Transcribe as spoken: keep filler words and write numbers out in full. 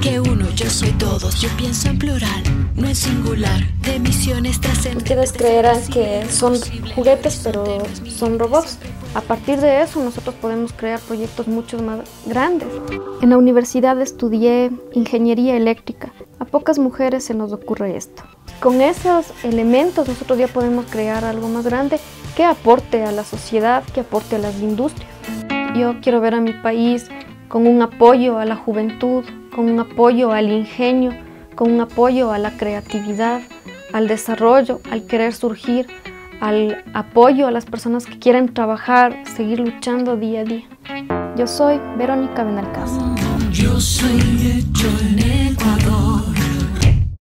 que uno, yo soy todos. Yo pienso en plural, no en singular. De misiones trascendentes. Ustedes creerán que son juguetes, pero son robots. A partir de eso nosotros podemos crear proyectos mucho más grandes. En la universidad estudié ingeniería eléctrica. A pocas mujeres se nos ocurre esto. Con esos elementos nosotros ya podemos crear algo más grande que aporte a la sociedad, que aporte a las industrias. Yo quiero ver a mi país con un apoyo a la juventud, con un apoyo al ingenio, con un apoyo a la creatividad, al desarrollo, al querer surgir, al apoyo a las personas que quieren trabajar, seguir luchando día a día. Yo soy Verónica Benalcázar. Yo soy hecho en